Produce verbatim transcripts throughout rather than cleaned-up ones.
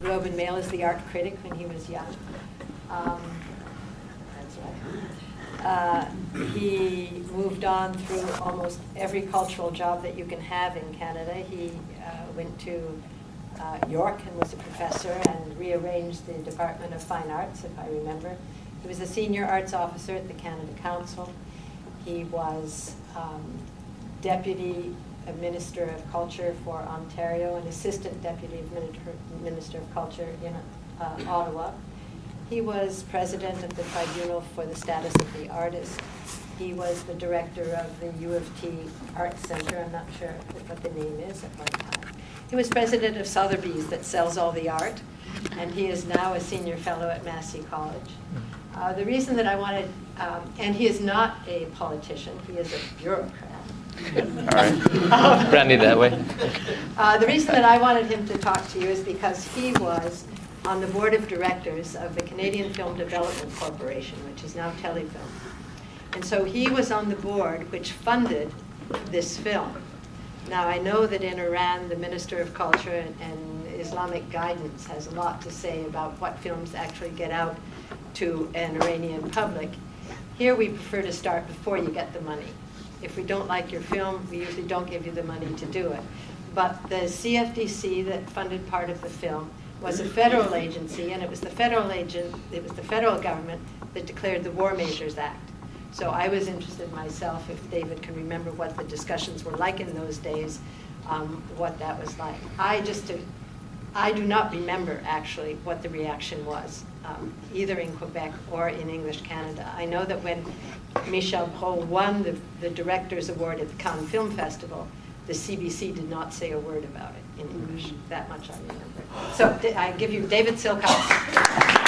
Globe and Mail as the art critic when he was young. Um, that's right. Uh, he moved on through almost every cultural job that you can have in Canada. He uh, went to uh, York and was a professor and rearranged the Department of Fine Arts, if I remember. He was a senior arts officer at the Canada Council. He was um, Deputy Minister of Culture for Ontario and Assistant Deputy Minister of Culture in uh, Ottawa. He was President of the Tribunal for the Status of the Artist. He was the director of the U of T Art Center. I'm not sure what the name is at one time. He was president of Sotheby's that sells all the art, and he is now a senior fellow at Massey College. Uh, the reason that I wanted, um, and he is not a politician, he is a bureaucrat. All right, brandy that way. Uh, the reason that I wanted him to talk to you is because he was on the board of directors of the Canadian Film Development Corporation, which is now Telefilm. And so he was on the board which funded this film. Now I know that in Iran, the Minister of Culture and, and Islamic guidance has a lot to say about what films actually get out to an Iranian public. Here we prefer to start before you get the money. If we don't like your film, we usually don't give you the money to do it. But the C F D C that funded part of the film was a federal agency, and it was the federal agent, it was the federal government that declared the War Measures Act. So I was interested myself, if David can remember what the discussions were like in those days, um, what that was like. I just, uh, I do not remember actually what the reaction was, um, either in Quebec or in English Canada. I know that when Michel Brault won the, the Director's Award at the Cannes Film Festival, the C B C did not say a word about it in English. That much I remember. So I give you David Silkhouse.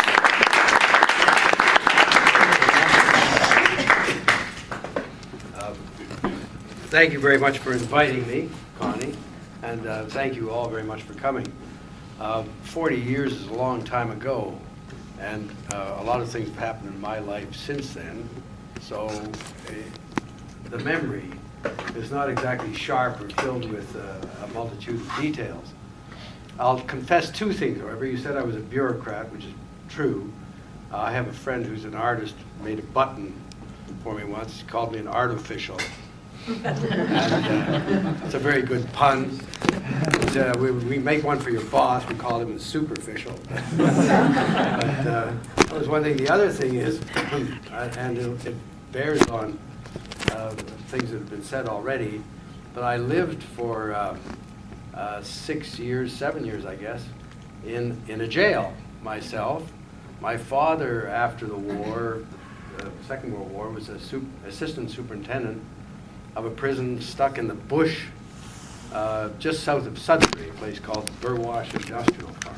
Thank you very much for inviting me, Connie, and uh, thank you all very much for coming. Uh, forty years is a long time ago, and uh, a lot of things have happened in my life since then, so uh, the memory is not exactly sharp or filled with uh, a multitude of details. I'll confess two things, however. You said I was a bureaucrat, which is true. Uh, I have a friend who's an artist, made a button for me once. He called me an art official. And, uh, it's a very good pun. Uh, we, we make one for your boss. We call him a superficial. But uh, that was one thing. The other thing is, and it, it bears on uh, things that have been said already, but I lived for uh, uh, six years, seven years, I guess, in, in a jail myself. My father, after the war, the uh, Second World War, was a sup assistant superintendent of a prison stuck in the bush uh, just south of Sudbury, a place called Burwash Industrial Park.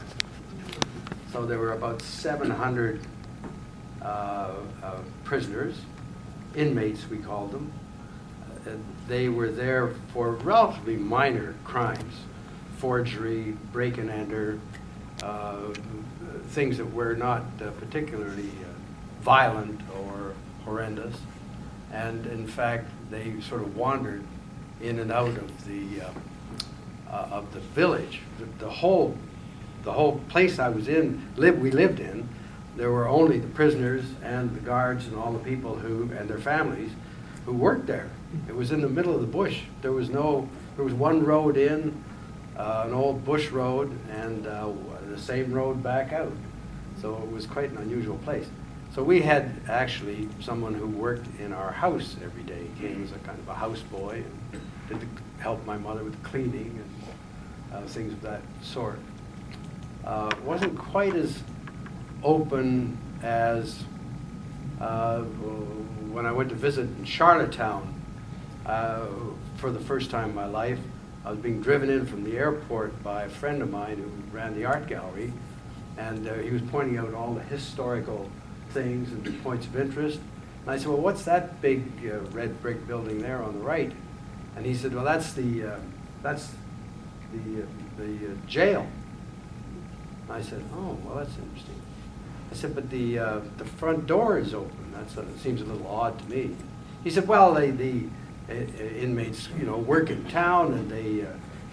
So there were about seven hundred uh, uh, prisoners, inmates we called them. Uh, they were there for relatively minor crimes, forgery, break-and-enter, uh, things that were not uh, particularly uh, violent or horrendous. And in fact, they sort of wandered in and out of the uh, uh, of the village. The, the whole the whole place I was in, live we lived in, there were only the prisoners and the guards and all the people who and their families who worked there. It was in the middle of the bush. There was no there was one road in, uh, an old bush road, and uh, the same road back out. So it was quite an unusual place. So we had actually someone who worked in our house every day. He came as a kind of a houseboy and did the, help my mother with cleaning and uh, things of that sort. Uh, it wasn't quite as open as uh, when I went to visit in Charlottetown uh, for the first time in my life. I was being driven in from the airport by a friend of mine who ran the art gallery, and uh, he was pointing out all the historical things and the points of interest. And I said, well, what's that big uh, red brick building there on the right? And he said, well, that's the, uh, that's the, uh, the uh, jail. And I said, oh, well, that's interesting. I said, but the, uh, the front door is open. That's a, it seems a little odd to me. He said, well, they, the uh, inmates, you know, work in town, and they, uh,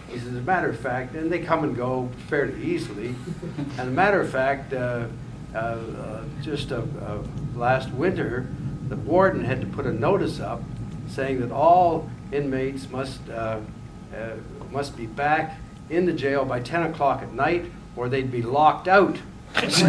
He says, as a matter of fact, and they come and go fairly easily. And as a matter of fact, uh, uh, uh, just uh, uh, last winter, the warden had to put a notice up saying that all inmates must, uh, uh, must be back in the jail by ten o'clock at night or they'd be locked out. So,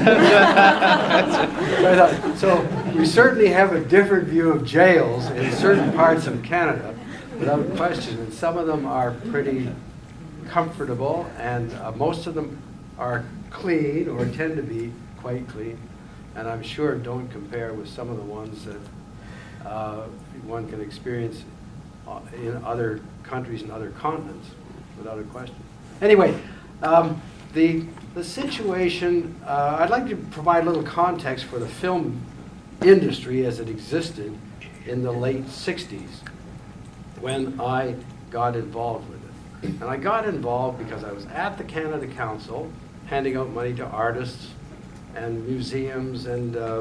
I thought, so we certainly have a different view of jails in certain parts of Canada, without question. And some of them are pretty comfortable, and uh, most of them are clean or tend to be quite clean. And I'm sure don't compare with some of the ones that uh, one can experience uh, in other countries and other continents, without a question. Anyway, um, the, the situation, uh, I'd like to provide a little context for the film industry as it existed in the late sixties when I got involved with it. And I got involved because I was at the Canada Council handing out money to artists and museums and uh,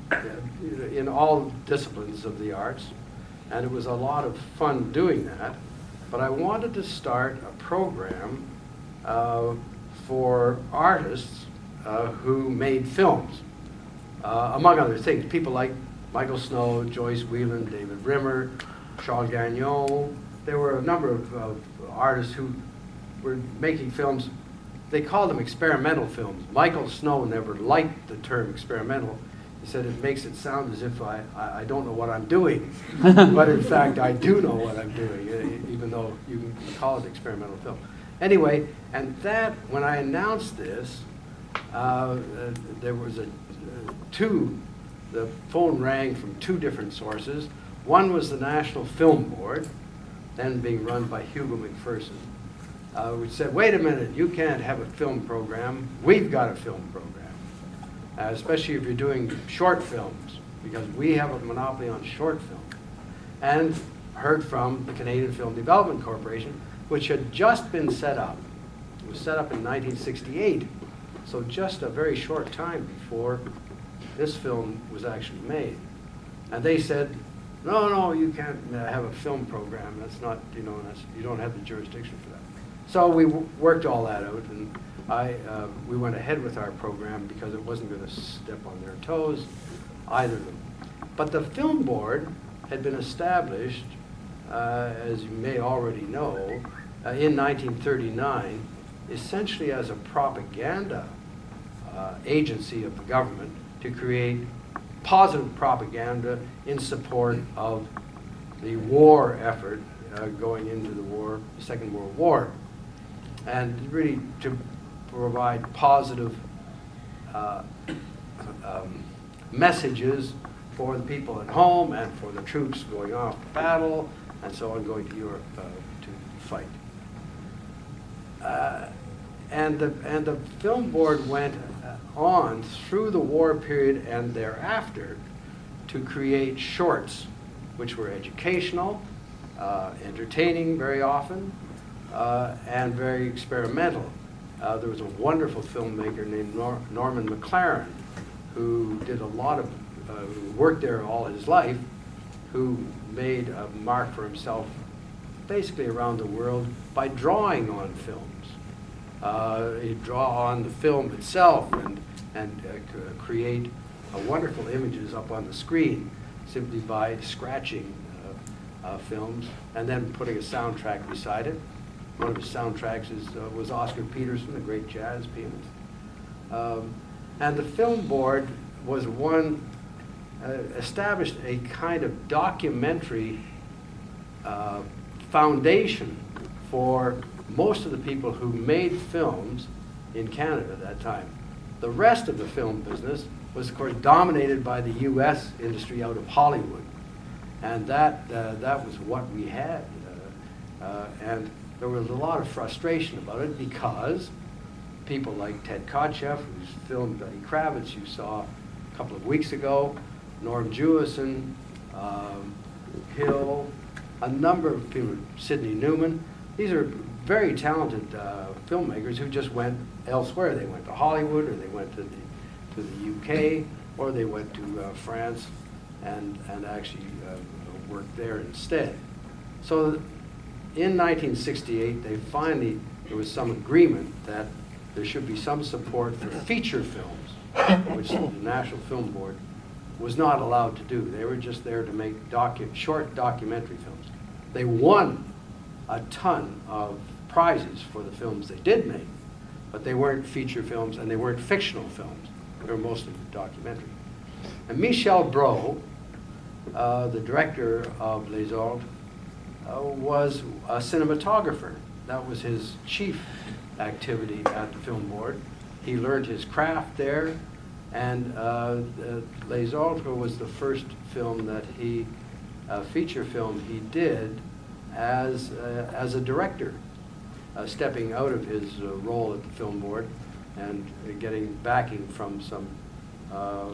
in all disciplines of the arts. And it was a lot of fun doing that. But I wanted to start a program uh, for artists uh, who made films, uh, among other things. People like Michael Snow, Joyce Whelan, David Rimmer, Charles Gagnon. There were a number of, of artists who were making films. They called them experimental films. Michael Snow never liked the term experimental. He said it makes it sound as if I, I, I don't know what I'm doing. But in fact, I do know what I'm doing, even though you can call it experimental film. Anyway, and that, when I announced this, uh, uh, there was a, uh, two, the phone rang from two different sources. One was the National Film Board, then being run by Hugo McPherson, uh, which said, wait a minute, you can't have a film program. We've got a film program, uh, especially if you're doing short films, because we have a monopoly on short film. And heard from the Canadian Film Development Corporation, which had just been set up. It was set up in nineteen sixty-eight, so just a very short time before this film was actually made. And they said, no, no, you can't uh, have a film program. That's not, you know, that's, you don't have the jurisdiction for that. So we w worked all that out, and I, uh, we went ahead with our program because it wasn't going to step on their toes, either of them. But the Film Board had been established, uh, as you may already know, uh, in nineteen thirty-nine, essentially as a propaganda uh, agency of the government to create positive propaganda in support of the war effort uh, going into the war, the Second World War, and really to provide positive uh, um, messages for the people at home and for the troops going off to battle and so on, going to Europe uh, to fight. Uh, and, the, and the Film Board went on through the war period and thereafter to create shorts, which were educational, uh, entertaining very often, uh, and very experimental. Uh, there was a wonderful filmmaker named Nor Norman McLaren who did a lot of, uh, who worked there all his life, who made a mark for himself basically around the world by drawing on films. Uh, he'd draw on the film itself and, and uh, create uh, wonderful images up on the screen simply by scratching uh, uh, films and then putting a soundtrack beside it. One of his soundtracks is, uh, was Oscar Peterson, the great jazz pianist. Um, and the Film Board was one, uh, established a kind of documentary uh, foundation for most of the people who made films in Canada at that time. The rest of the film business was, of course, dominated by the U S industry out of Hollywood. And that, uh, that was what we had. Uh, uh, and there was a lot of frustration about it because people like Ted Kotcheff, who's filmed Betty Kravitz, you saw a couple of weeks ago, Norm Jewison, um, Hill, a number of people, Sidney Newman. These are very talented uh, filmmakers who just went elsewhere. They went to Hollywood, or they went to the, to the U K, or they went to uh, France and, and actually uh, worked there instead. So in nineteen sixty-eight, they finally there was some agreement that there should be some support for feature films, which the National Film Board was not allowed to do. They were just there to make docu short documentary films. They won a ton of prizes for the films they did make, but they weren't feature films and they weren't fictional films. They were mostly documentary. And Michel Brault, uh, the director of Les Ordres, uh, was a cinematographer. That was his chief activity at the Film Board. He learned his craft there, and uh, uh, Les Ordres was the first film that he, uh, feature film he did as, uh, as a director, uh, stepping out of his uh, role at the Film Board and uh, getting backing from some uh, uh,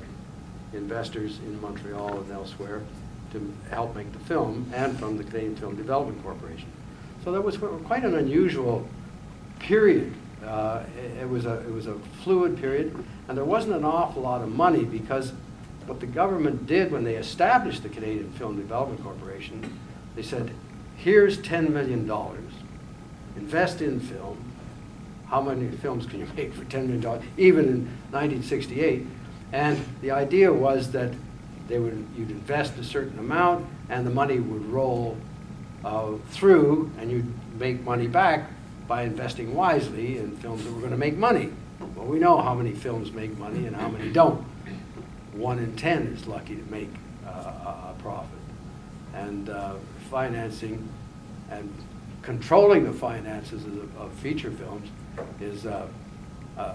investors in Montreal and elsewhere to help make the film, and from the Canadian Film Development Corporation. So that was quite an unusual period. Uh, it, it was a it was a fluid period, and there wasn't an awful lot of money, because what the government did when they established the Canadian Film Development Corporation, they said, here's ten million dollars, invest in film. How many films can you make for ten million dollars, even in nineteen sixty-eight? And the idea was that they would, you'd invest a certain amount, and the money would roll uh, through, and you'd make money back by investing wisely in films that were going to make money. Well, we know how many films make money and how many don't. One in ten is lucky to make uh, a profit. And uh, financing and controlling the finances of, of feature films is uh, a,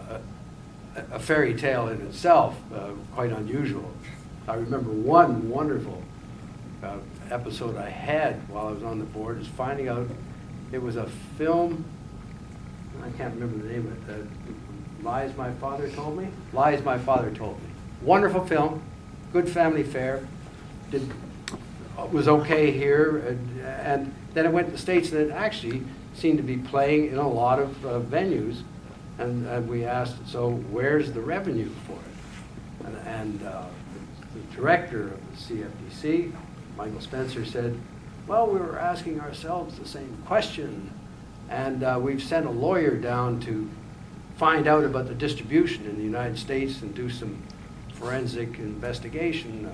a fairy tale in itself, uh, quite unusual. I remember one wonderful uh, episode I had while I was on the board is finding out it was a film, I can't remember the name of it, uh, Lies My Father Told Me? Lies My Father Told Me. Wonderful film, good family fare, did, was okay here, and, and then it went to the States, and it actually seemed to be playing in a lot of uh, venues, and, and we asked, so where's the revenue for it? And, and uh, the director of the C F D C, Michael Spencer, said, well, we were asking ourselves the same question, and uh, we've sent a lawyer down to find out about the distribution in the United States and do some forensic investigation.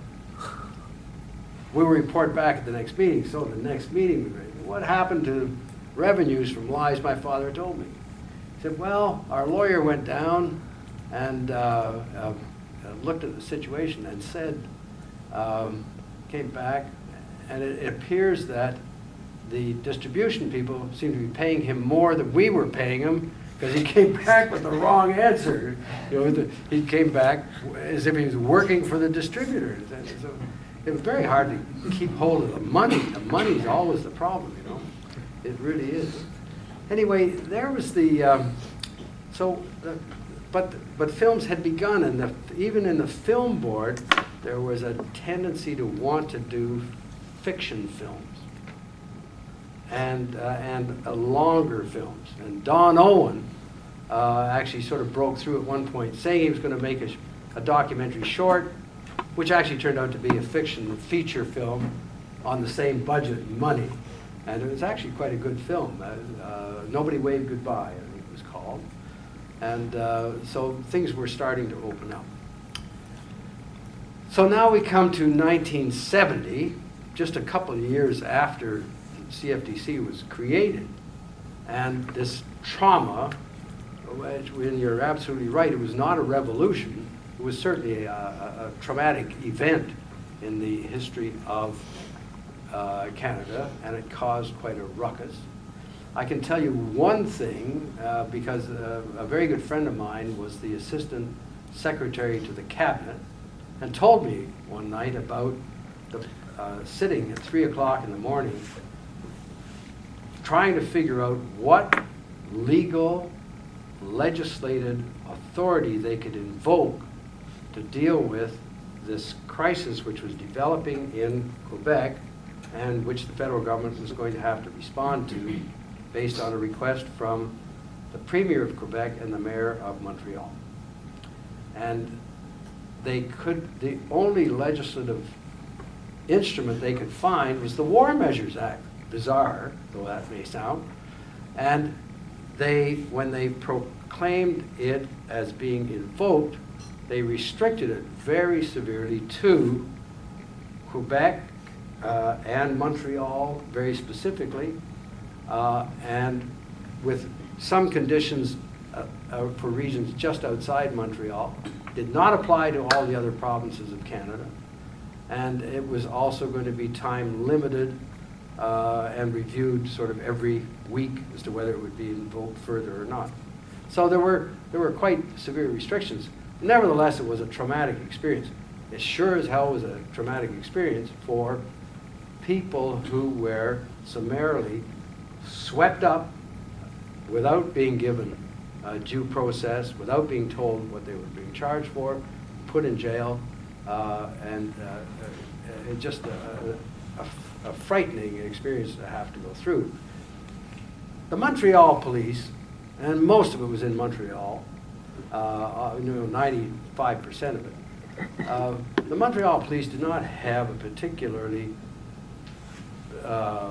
We will report back at the next meeting. So the next meeting, we read, what happened to revenues from Lies My Father Told Me? He said, well, our lawyer went down and uh, uh, looked at the situation and said, um, came back, and it, it appears that the distribution people seem to be paying him more than we were paying him, because he came back with the wrong answer. You know, the, he came back as if he was working for the distributor. So it was very hard to keep hold of the money. The money's always the problem, you know. It really is. Anyway, there was the, um, so, the, but, but films had begun, and the, even in the Film Board, there was a tendency to want to do fiction films and, uh, and uh, longer films. And Don Owen uh, actually sort of broke through at one point, saying he was going to make a, a documentary short, which actually turned out to be a fiction feature film on the same budget and money. And it was actually quite a good film. Uh, uh, Nobody Waved Goodbye, I think it was called. And uh, so things were starting to open up. So now we come to nineteen seventy, just a couple of years after C F D C was created. And this trauma, when you're absolutely right, it was not a revolution. It was certainly a, a, a traumatic event in the history of uh, Canada, and it caused quite a ruckus. I can tell you one thing, uh, because uh, a very good friend of mine was the assistant secretary to the cabinet, and told me one night about the, uh, sitting at three o'clock in the morning trying to figure out what legal, legislated authority they could invoke to deal with this crisis which was developing in Quebec, and which the federal government was going to have to respond to based on a request from the Premier of Quebec and the Mayor of Montreal. And they could, the only legislative instrument they could find was the War Measures Act, bizarre though that may sound. And they, when they proclaimed it as being invoked, they restricted it very severely to Quebec uh, and Montreal, very specifically, uh, and with some conditions uh, uh, for regions just outside Montreal. Did not apply to all the other provinces of Canada. And it was also going to be time limited uh, and reviewed sort of every week as to whether it would be invoked further or not. So there were, there were quite severe restrictions. Nevertheless, it was a traumatic experience. It sure as hell was a traumatic experience for people who were summarily swept up without being given uh, due process, without being told what they were being charged for, put in jail, uh, and uh, uh, it just a, a, a frightening experience to have to go through. The Montreal police, and most of it was in Montreal, uh, you know, ninety-five percent of it, uh, the Montreal police did not have a particularly uh,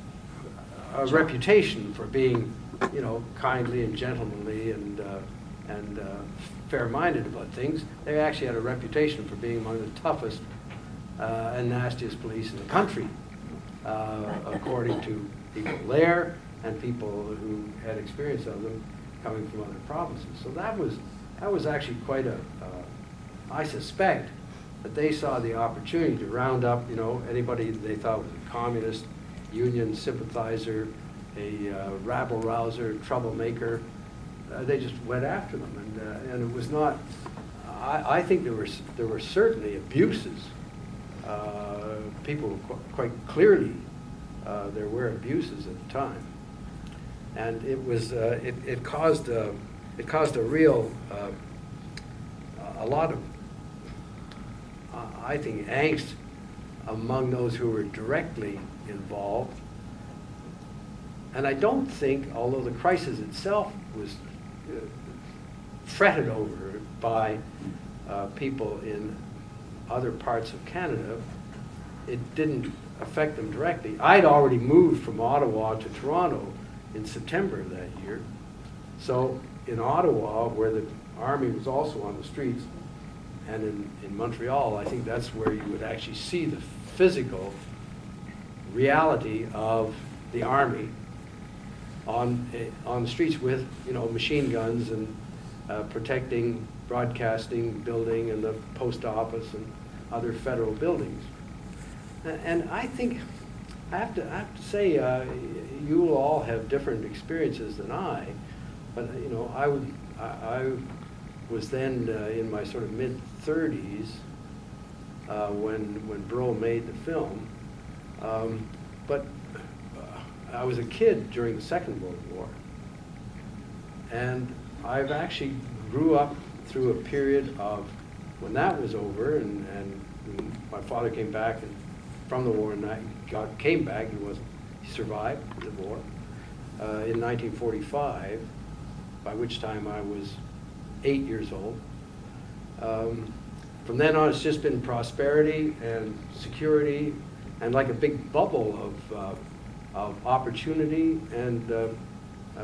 a reputation for being, you know, kindly and gentlemanly and uh, and uh, fair-minded about things. They actually had a reputation for being among the toughest uh, and nastiest police in the country, uh, according to people there and people who had experience of them coming from other provinces. So that was that was actually quite a. Uh, I suspect that they saw the opportunity to round up, you know, anybody they thought was a communist, union sympathizer, a uh, rabble-rouser, troublemaker. Uh, they just went after them, and uh, and it was not. I, I think there were there were certainly abuses. Uh, people qu quite clearly uh, there were abuses at the time, and it was uh, it it caused uh, it caused a real uh, a lot of uh, I think angst among those who were directly involved. And I don't think, although the crisis itself was uh, fretted over by uh, people in other parts of Canada, it didn't affect them directly. I'd already moved from Ottawa to Toronto in September of that year. So in Ottawa, where the army was also on the streets, and in, in Montreal, I think that's where you would actually see the physical reality of the army on uh, on the streets with, you know, machine guns and uh, protecting broadcasting building and the post office and other federal buildings. And, and I think I have to I have to say uh, you all have different experiences than I, but you know I would I, I was then uh, in my sort of mid thirties uh, when when Breau made the film, um, but. I was a kid during the Second World War, and I've actually grew up through a period of when that was over, and, and my father came back and from the war, and I got, came back. He wasn't, he survived the war uh, in nineteen forty-five, by which time I was eight years old. Um, from then on, it's just been prosperity and security, and like a big bubble of. Uh, of opportunity and uh, uh,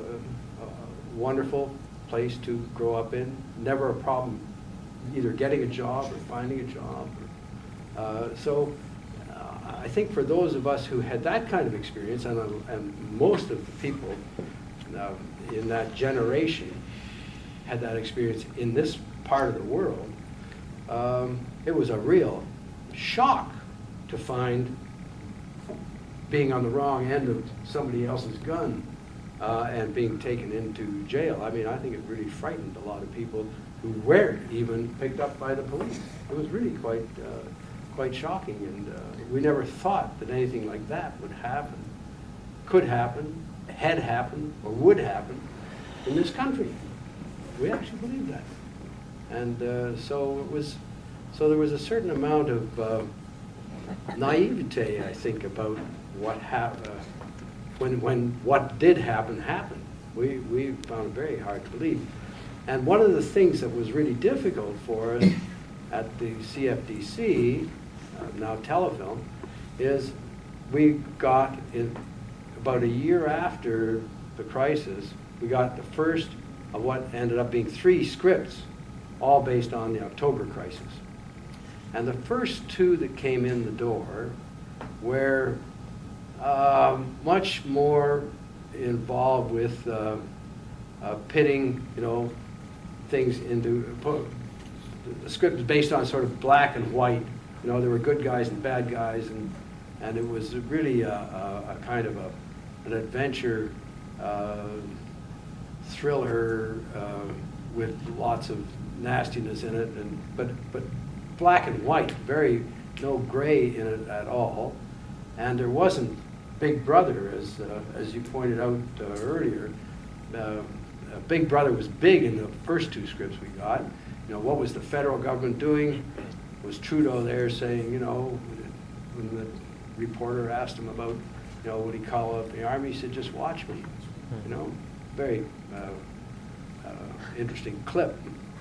a wonderful place to grow up in. Never a problem either getting a job or finding a job. Uh, so uh, I think for those of us who had that kind of experience, and, uh, and most of the people uh, in that generation had that experience in this part of the world, um, it was a real shock to find being on the wrong end of somebody else's gun uh, and being taken into jail. I mean, I think it really frightened a lot of people who weren't even picked up by the police. It was really quite, uh, quite shocking, and uh, we never thought that anything like that would happen, could happen, had happened, or would happen in this country. We actually believed that. And uh, so it was, so there was a certain amount of uh, naivete, I think, about what happened, uh, when, when what did happen happened. We, we found it very hard to believe. And one of the things that was really difficult for us at the C F D C, uh, now Telefilm, is we got, in, about a year after the crisis, we got the first of what ended up being three scripts, all based on the October crisis. And the first two that came in the door were um, much more involved with uh, uh, pitting, you know, things into, the script was based on sort of black and white. You know, there were good guys and bad guys, and, and it was really a, a, a kind of a, an adventure uh, thriller uh, with lots of nastiness in it, and but but black and white, very no gray in it at all. And there wasn't Big Brother, as uh, as you pointed out uh, earlier. Uh, Big Brother was big in the first two scripts we got. You know, what was the federal government doing? Was Trudeau there saying, you know, when the reporter asked him about, you know, would he call up the army? He said, just watch me. You know, very uh, uh, interesting clip.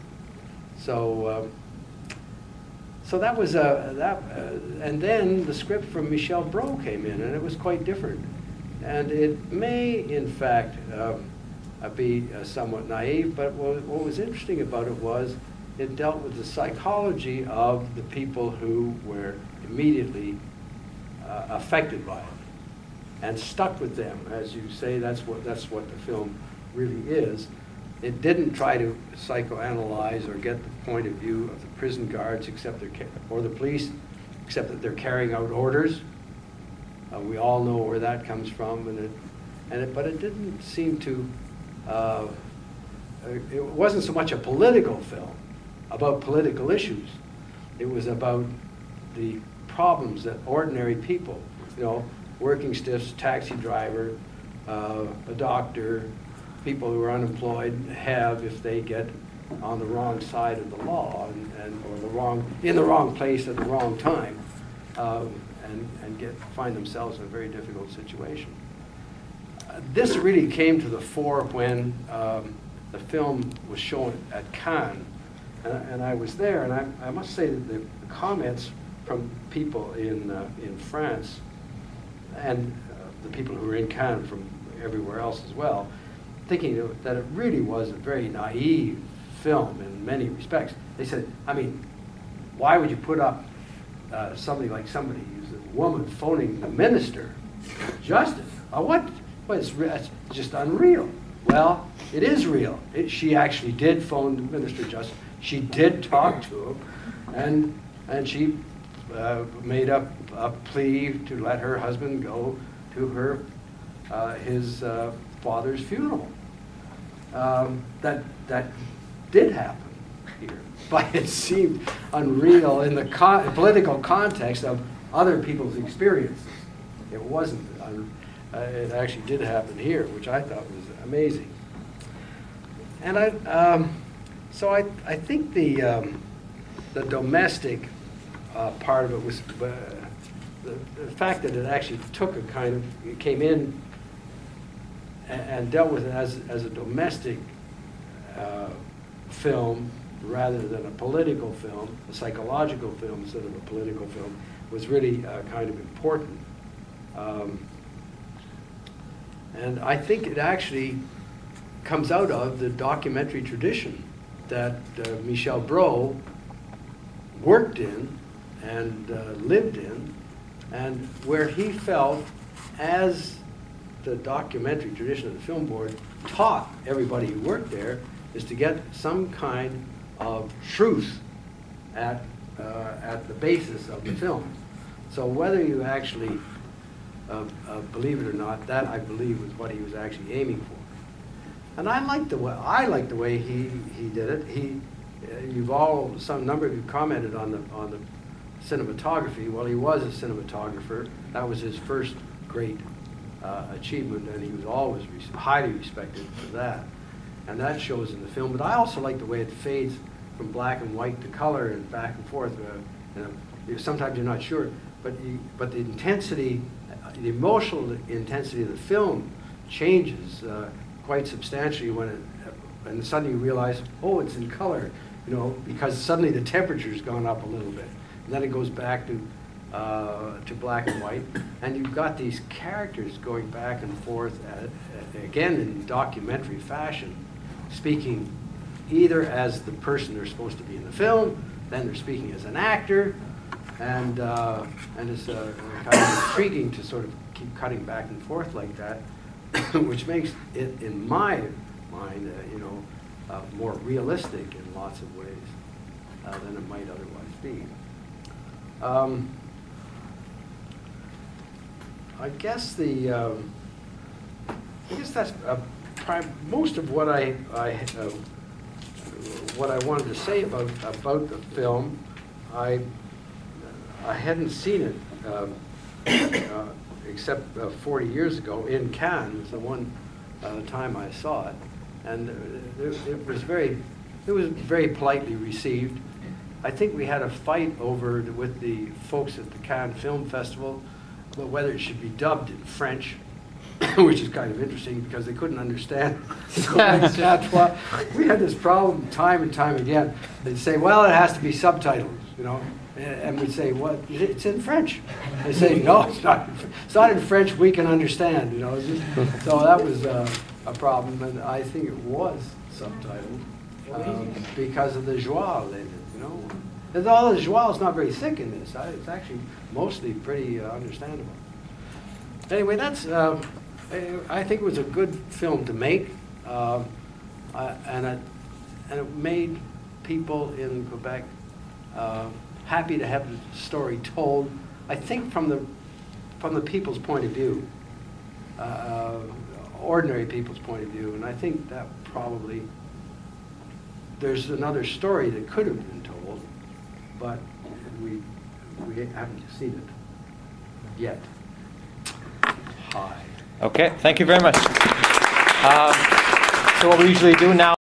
So, uh, so that was uh, that, uh, and then the script from Michel Brault came in, and it was quite different. And it may, in fact, uh, uh, be uh, somewhat naive, but what, what was interesting about it was it dealt with the psychology of the people who were immediately uh, affected by it and stuck with them. As you say, that's what, that's what the film really is. It didn't try to psychoanalyze or get the point of view of the prison guards, except they're or the police, except that they're carrying out orders. Uh, we all know where that comes from, and it, and it, but it didn't seem to. Uh, it wasn't so much a political film about political issues. It was about the problems that ordinary people, you know, working stiffs, taxi driver, uh, a doctor, people who are unemployed have if they get on the wrong side of the law and, and or the wrong in the wrong place at the wrong time, um, and and get find themselves in a very difficult situation. Uh, this really came to the fore when um, the film was shown at Cannes, and, and I was there, and I, I must say that the, the comments from people in uh, in France and uh, the people who were in Cannes from everywhere else as well, thinking that it really was a very naive film in many respects. They said, I mean, why would you put up uh, something like somebody who's a woman phoning the minister of justice? Uh, what? Well, it's, it's just unreal. Well, it is real. It, she actually did phone the minister of justice. She did talk to him, and and she uh, made up a plea to let her husband go to her uh, his uh, father's funeral. Um, that that did happen here, but it seemed unreal in the con political context of other people's experiences. It wasn't. Un uh, it actually did happen here, which I thought was amazing. And I, um, so I, I think the um, the domestic uh, part of it was uh, the, the fact that it actually took a kind of it came in and dealt with it as, as a domestic uh, film rather than a political film, a psychological film instead of a political film, was really uh, kind of important. Um, and I think it actually comes out of the documentary tradition that uh, Michel Brault worked in and uh, lived in, and where he felt, as the documentary tradition of the Film Board taught everybody who worked there, is to get some kind of truth at, uh, at the basis of the film. So whether you actually uh, uh, believe it or not, that I believe was what he was actually aiming for. And I like the way, I like the way he, he did it. He, uh, you've all, some number of you commented on the, on the cinematography. Well, he was a cinematographer. That was his first great Uh, achievement, and he was always res highly respected for that. And that shows in the film. But I also like the way it fades from black and white to color and back and forth. Uh, you know, sometimes you're not sure, but you, but the intensity, uh, the emotional intensity of the film changes uh, quite substantially when it, uh, and suddenly you realize, oh, it's in color, you know, because suddenly the temperature's gone up a little bit, and then it goes back to uh, to black and white, and you've got these characters going back and forth, at, at, again in documentary fashion, speaking either as the person they're supposed to be in the film, then they're speaking as an actor, and uh, and it's uh, kind of intriguing to sort of keep cutting back and forth like that, which makes it, in my mind, uh, you know, uh, more realistic in lots of ways uh, than it might otherwise be. Um, I guess the um, I guess that's uh, prime, most of what I, I uh, what I wanted to say about about the film. I I hadn't seen it um, uh, except uh, forty years ago in Cannes. It was the one uh, the time I saw it, and it, it was very it was very politely received. I think we had a fight over the, with the folks at the Cannes Film Festival about whether it should be dubbed in French, which is kind of interesting because they couldn't understand. We had this problem time and time again. They'd say, well, it has to be subtitled, you know, and we'd say, what? It's in French. They say, no, it's not. It's not in French. We can understand, you know. It's just, so that was uh, a problem, and I think it was subtitled um, because of the joie in it, you know. And all the joie is not very thick in this. I, it's actually mostly pretty uh, understandable. Anyway, that's. Uh, I think it was a good film to make, uh, uh, and it and it made people in Quebec uh, happy to have the story told. I think from the from the people's point of view, uh, ordinary people's point of view, and I think that probably there's another story that could have been told, but we we haven't seen it yet. Hi. Okay, thank you very much. Um, so what we usually do now